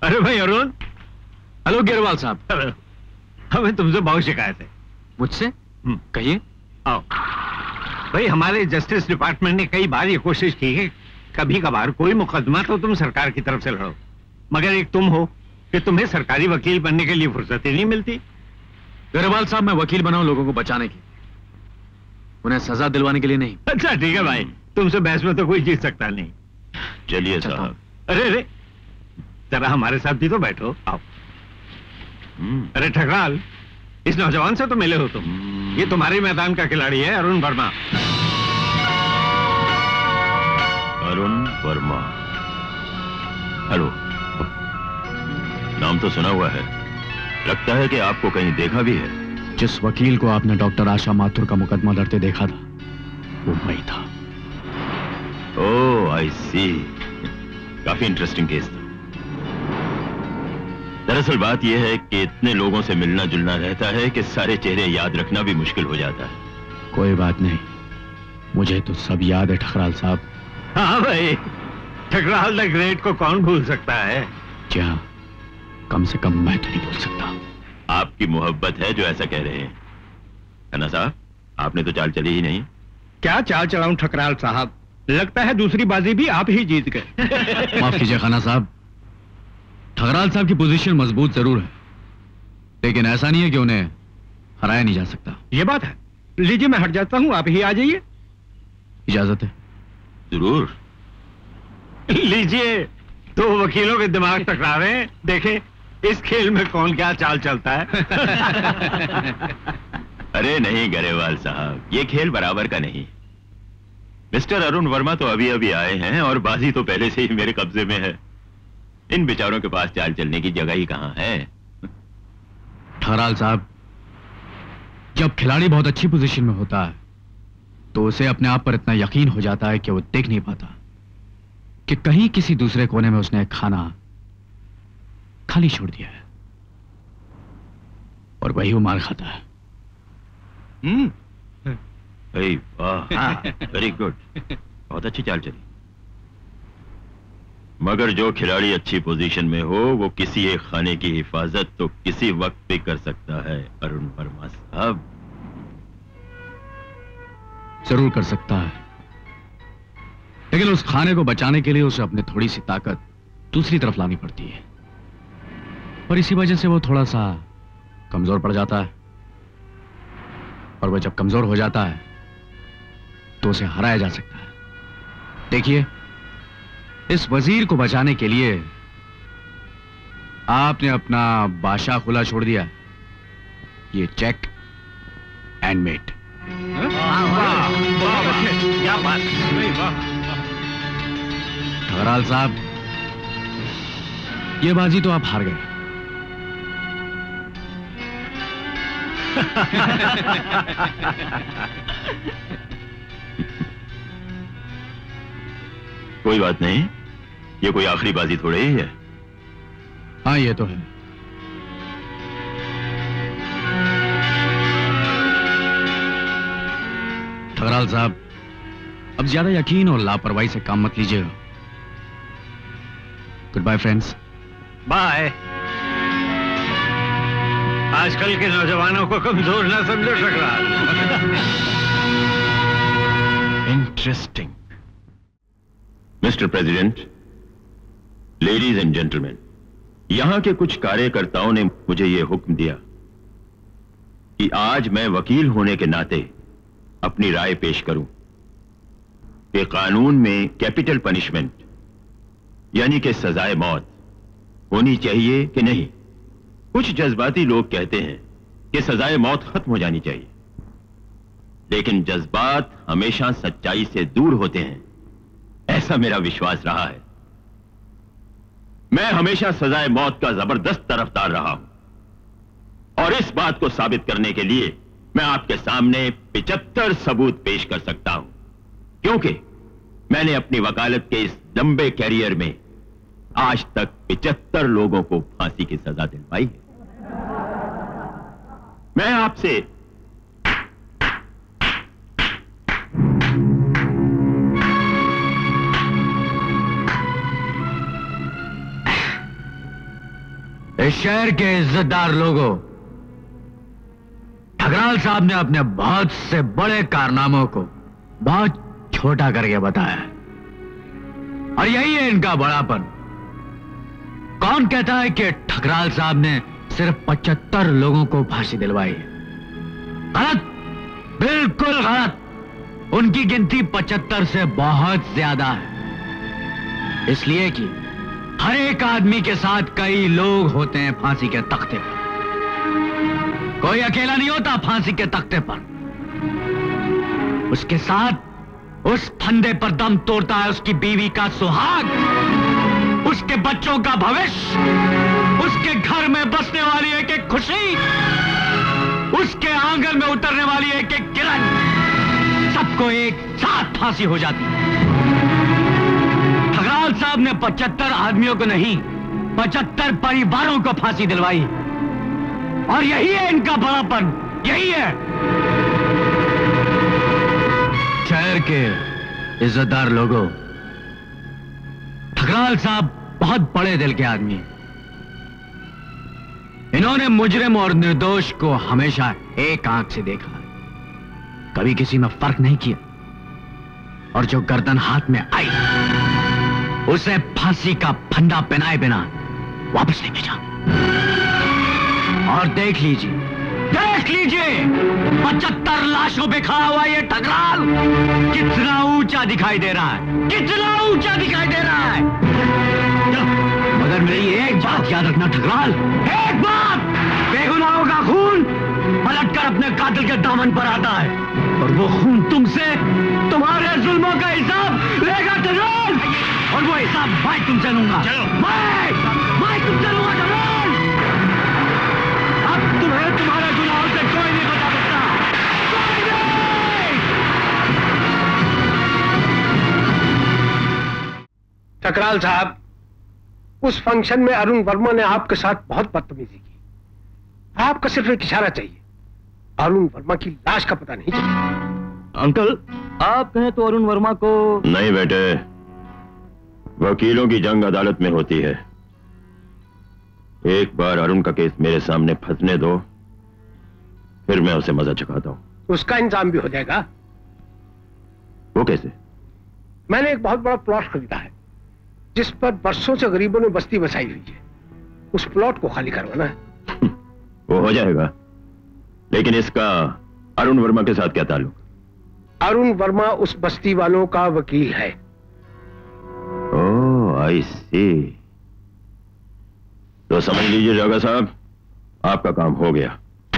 अरे भाई अरुण। हेलो गिरवाल साहब। हमें तुमसे बहुत शिकायत है। मुझसे? कहिए। आओ भाई, हमारे जस्टिस डिपार्टमेंट ने कई बार ये कोशिश की है, कभी कभार कोई मुकदमा तो तुम सरकार की तरफ से लड़ो, मगर एक तुम हो कि तुम्हें सरकारी वकील बनने के लिए फुर्सत ही नहीं मिलती। गिरवाल साहब, मैं वकील बना हूं लोगों को बचाने की, उन्हें सजा दिलवाने के लिए नहीं। अच्छा ठीक है भाई, तुमसे बहस में तो कोई जीत सकता नहीं। चलिए साहब। अरे अरे जरा हमारे साथ भी तो बैठो, आओ। अरे ठकराल, इस नौजवान से तो मिले हो तुम। ये तुम्हारे मैदान का खिलाड़ी है, अरुण वर्मा। अरुण वर्मा, हेलो। नाम तो सुना हुआ है, लगता है कि आपको कहीं देखा भी है। जिस वकील को आपने डॉक्टर आशा माथुर का मुकदमा लड़ते देखा था, वो वही था। ओह आई सी, काफी इंटरेस्टिंग केस था। दरअसल बात यह है कि इतने लोगों से मिलना जुलना रहता है कि सारे चेहरे याद रखना भी मुश्किल हो जाता है। कोई बात नहीं, मुझे तो सब याद है ठकराल साहब। हाँ भाई, ठकराल द ग्रेट को कौन भूल सकता है। क्या कम से कम मैं तो नहीं भूल सकता। आपकी मोहब्बत है जो ऐसा कह रहे हैं। खन्ना साहब, आपने तो चाल चली ही नहीं। क्या चाल चलाऊं ठकराल साहब, लगता है दूसरी बाजी भी आप ही जीत गए। माफ कीजिए खन्ना साहब, ठकराल साहब की पोजीशन मजबूत जरूर है, लेकिन ऐसा नहीं है कि उन्हें हराया नहीं जा सकता। ये बात है। लीजिए मैं हट जाता हूं, आप ही आ जाइए। इजाजत है। जरूर। लीजिए, दो वकीलों के दिमाग टकरा रहे हैं, देखें इस खेल में कौन क्या चाल चलता है। अरे नहीं गरेवाल साहब, ये खेल बराबर का नहीं। मिस्टर अरुण वर्मा तो अभी अभी आए हैं और बाजी तो पहले से ही मेरे कब्जे में है। इन बेचारों के पास चाल चलने की जगह ही कहां है। ठकराल साहब, जब खिलाड़ी बहुत अच्छी पोजीशन में होता है तो उसे अपने आप पर इतना यकीन हो जाता है कि वो देख नहीं पाता कि कहीं किसी दूसरे कोने में उसने खाना खाली छोड़ दिया है और वही वो मार खाता है। वाह, वेरी गुड, बहुत अच्छी चाल चली। मगर जो खिलाड़ी अच्छी पोजीशन में हो वो किसी एक खाने की हिफाजत तो किसी वक्त भी कर सकता है। अरुण वर्मा साहब जरूर कर सकता है, लेकिन उस खाने को बचाने के लिए उसे अपनी थोड़ी सी ताकत दूसरी तरफ लानी पड़ती है और इसी वजह से वो थोड़ा सा कमजोर पड़ जाता है और वह जब कमजोर हो जाता है तो उसे हराया जा सकता है। देखिए, इस वजीर को बचाने के लिए आपने अपना बादशाह खुला छोड़ दिया। ये चेक एंड मेट। क्या बात। ठकराल साहब, ये बाजी तो आप हार गए। कोई बात नहीं, ये कोई आखिरी बाजी थोड़ी ही है। हाँ ये तो है। ठकराल साहब, अब ज्यादा यकीन और लापरवाही से काम मत लीजिएगा। Good bye friends. बाय। आजकल के नौजवानों को कमजोर ना समझो Thakral. Interesting. Mister president, ladies and gentleman, यहां के कुछ कार्यकर्ताओं ने मुझे यह हुक्म दिया कि आज मैं वकील होने के नाते अपनी राय पेश करूं कि कानून में कैपिटल पनिशमेंट यानी कि सजाए मौत होनी चाहिए कि नहीं। कुछ जज्बाती लोग कहते हैं कि सजाए मौत खत्म हो जानी चाहिए, लेकिन जज्बात हमेशा सच्चाई से दूर होते हैं, ऐसा मेरा विश्वास रहा है। मैं हमेशा सजाए मौत का जबरदस्त तरफदार रहा हूं और इस बात को साबित करने के लिए मैं आपके सामने 75 सबूत पेश कर सकता हूं, क्योंकि मैंने अपनी वकालत के इस लंबे कैरियर में आज तक 75 लोगों को फांसी की सजा दिलवाई है। मैं आपसे इस शहर के इज्जतदार लोगों, ठकराल साहब ने अपने बहुत से बड़े कारनामों को बहुत छोटा करके बताया और यही है इनका बड़ापन। कौन कहता है कि ठकराल साहब ने सिर्फ 75 लोगों को फांसी दिलवाई? गलत, बिल्कुल गलत। उनकी गिनती 75 से बहुत ज्यादा है, इसलिए कि हर एक आदमी के साथ कई लोग होते हैं फांसी के तख्ते पर। कोई अकेला नहीं होता फांसी के तख्ते पर, उसके साथ उस फंदे पर दम तोड़ता है उसकी बीवी का सुहाग, उसके बच्चों का भविष्य, उसके घर में बसने वाली एक एक खुशी, उसके आंगन में उतरने वाली एक एक किरण, सबको एक साथ फांसी हो जाती है। ठकराल साहब ने 75 आदमियों को नहीं, 75 परिवारों को फांसी दिलवाई और यही है इनका बड़ापन, यही है। शहर के इज्जतदार लोगों, ठकराल साहब बहुत बड़े दिल के आदमी हैं। इन्होंने मुजरिम और निर्दोष को हमेशा एक आंख से देखा, कभी किसी में फर्क नहीं किया और जो गर्दन हाथ में आई उसे फांसी का फंदा पहनाए बिना वापस नहीं भेजा। और देख लीजिए 75 लाशों पे खड़ा हुआ ये ठकराल कितना ऊंचा दिखाई दे रहा है, कितना ऊंचा दिखाई दे रहा है। मगर मेरी एक बात याद रखना ठकराल, एक बात, बेगुनाहों का खून पलटकर अपने कातिल के दामन पर आता है और वो खून तुमसे तुम्हारे जुल्मों का हिसाब लेगा ठकराल, और वो हिसाब मैं तुमसे लूंगा। चलो मैं तुमसे लूंगा ठकराल। अब तुम्हें तुम्हारे गुनाहों से कोई नहीं बचा सकता, कोई नहीं। ठकराल साहब, उस फंक्शन में अरुण वर्मा ने आपके साथ बहुत बदतमीजी की। आपका सिर्फ एक इशारा चाहिए, अरुण वर्मा की लाश का पता नहीं चला। अंकल, आप कहें तो अरुण वर्मा को। नहीं बेटे, वकीलों की जंग अदालत में होती है। एक बार अरुण का केस मेरे सामने फंसने दो, फिर मैं उसे मजा चखाता हूं। उसका इंतजाम भी हो जाएगा। वो कैसे? मैंने एक बहुत बड़ा प्लॉट खरीदा है जिस पर बरसों से गरीबों ने बस्ती बसाई हुई है। उस प्लॉट को खाली करवाना है। वो हो जाएगा, लेकिन इसका अरुण वर्मा के साथ क्या ताल्लुक? अरुण वर्मा उस बस्ती वालों का वकील है। ओह, आई सी। तो समझ लीजिए जगह साहब, आपका काम हो गया।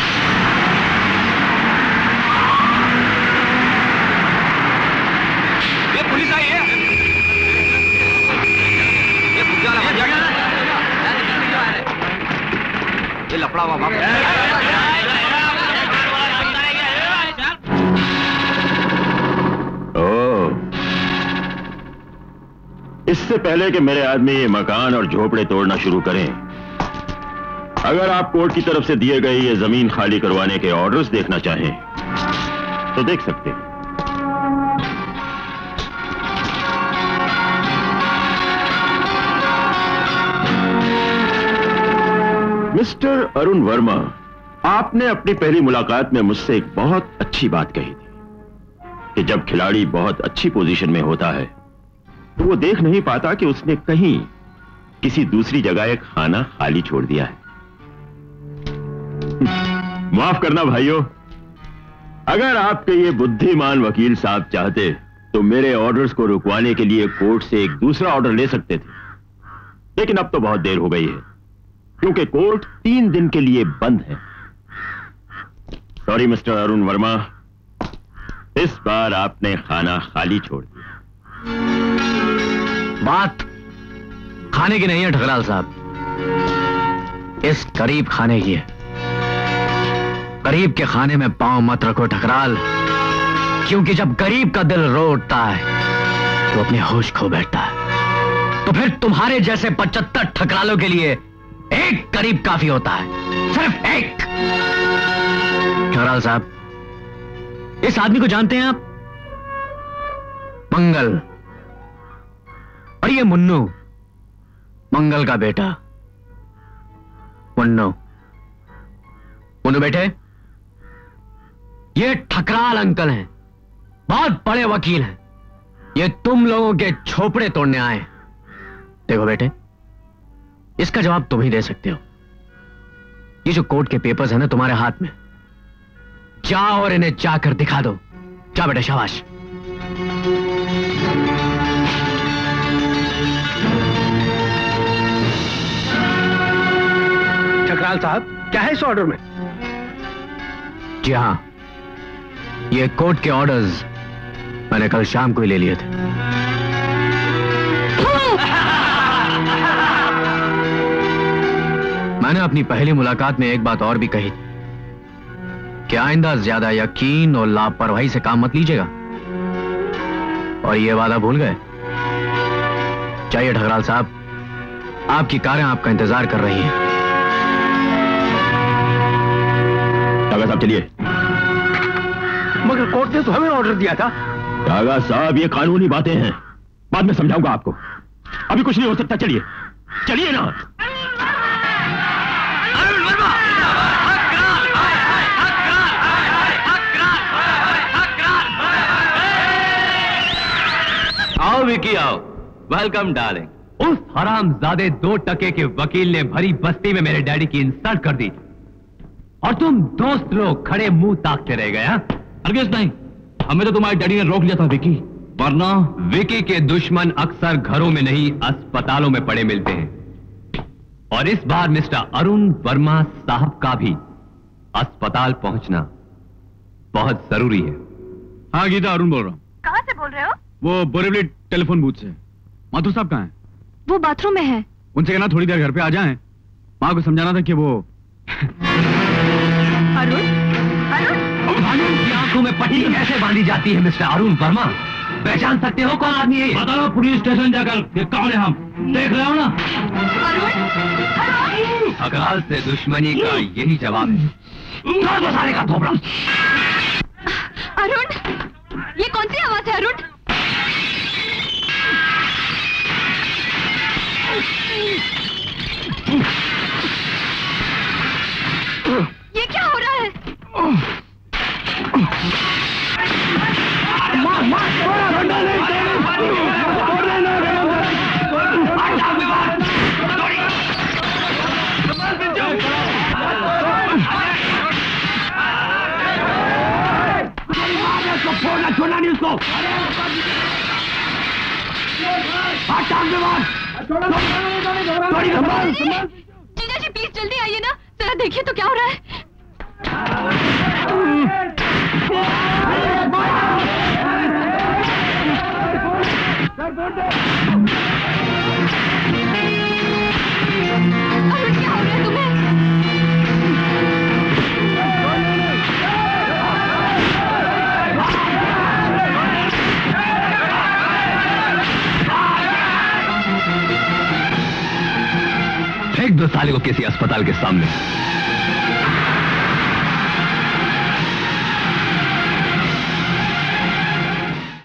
ये पुलिस आई है। ये ये लफड़ा हुआ बाप। इससे पहले कि मेरे आदमी ये मकान और झोपड़े तोड़ना शुरू करें, अगर आप कोर्ट की तरफ से दिए गए ये जमीन खाली करवाने के ऑर्डर्स देखना चाहें तो देख सकते हैं। मिस्टर अरुण वर्मा, आपने अपनी पहली मुलाकात में मुझसे एक बहुत अच्छी बात कही थी कि जब खिलाड़ी बहुत अच्छी पोजीशन में होता है तो वो देख नहीं पाता कि उसने कहीं किसी दूसरी जगह एक खाना खाली छोड़ दिया है। माफ करना भाइयों, अगर आपके ये बुद्धिमान वकील साहब चाहते तो मेरे ऑर्डर्स को रुकवाने के लिए कोर्ट से एक दूसरा ऑर्डर ले सकते थे, लेकिन अब तो बहुत देर हो गई है क्योंकि कोर्ट 3 दिन के लिए बंद है। सॉरी मिस्टर अरुण वर्मा, इस बार आपने खाना खाली छोड़ दिया। बात खाने की नहीं है ठकराल साहब, इस गरीब खाने की है। गरीब के खाने में पांव मत रखो ठकराल, क्योंकि जब गरीब का दिल रो उठता है तो अपने होश खो बैठता है। तो फिर तुम्हारे जैसे 75 ठकरालों के लिए एक गरीब काफी होता है, सिर्फ एक। ठकराल साहब, इस आदमी को जानते हैं आप? मंगल, और ये मुन्नू मंगल का बेटा। Don't know. मुन्नू बेटे, ये ठकराल अंकल हैं, बहुत बड़े वकील हैं। ये तुम लोगों के छोपड़े तोड़ने आए। देखो बेटे, इसका जवाब तुम ही दे सकते हो। ये जो कोर्ट के पेपर्स हैं ना तुम्हारे हाथ में, जाओ और इन्हें जाकर दिखा दो। जा बेटा, शाबाश। ठकराल साहब, क्या है इस ऑर्डर में? जी हां, ये कोर्ट के ऑर्डर्स मैंने कल शाम को ही ले लिए थे। मैंने अपनी पहली मुलाकात में एक बात और भी कही कि आइंदा ज्यादा यकीन और लापरवाही से काम मत लीजिएगा, और ये वादा भूल गए। चाहिए ठकराल साहब, आपकी कारें आपका इंतजार कर रही हैं। कागा साहब चलिए। मगर कोर्ट ने तो हमें ऑर्डर दिया था। कागा साहब, ये कानूनी बातें हैं, बाद में समझाऊंगा आपको। अभी कुछ नहीं हो सकता। चलिए चलिए ना। अरुण वर्मा, आओ विकी आओ। Welcome darling. उस हरामजादे 2 टके के वकील ने भरी बस्ती में मेरे डैडी की इंसल्ट कर दी और तुम दोस्त लोग खड़े मुंह ताकते रह गए। अर्गेश नहीं, हमें तो तुम्हारे डैडी ने रोक लिया था विकी, वरना विकी के दुश्मन अक्सर घरों में नहीं अस्पतालों में पड़े मिलते हैं, और इस बार मिस्टर अरुण वर्मा साहब का भी अस्पताल पहुंचना बहुत जरूरी है। हाँ गीता, अरुण बोल रहा हूँ। कहाँ से बोल रहे हो? वो बोरीवली टेलीफोन बूथ से। माथुर साहब कहाँ हैं? वो बाथरूम में है। उनसे कहना थोड़ी देर घर पे आ जाएं। माँ को समझाना था कि वो अरुण, अरुण, कानून की आंखों में पट्टी कैसे बांधी जाती है मिस्टर अरुण वर्मा? पहचान सकते हो कौन आदमी है? बता दो पुलिस स्टेशन जाकर, ये कौन है? हम देख रहे हो ना। ठकराल से दुश्मनी का यही जवाब है। साले का थोपड़ा। अरुण, ये कौन सी आवाज है अरुण? ये क्या हो रहा है? छोड़ना नहीं उसको। जीजा जी प्लीज जल्दी आइए ना, जरा देखिए तो क्या हो रहा है। अरुण, क्या हो रहा है तुम्हें? फेंक दो साले को किसी अस्पताल के सामने।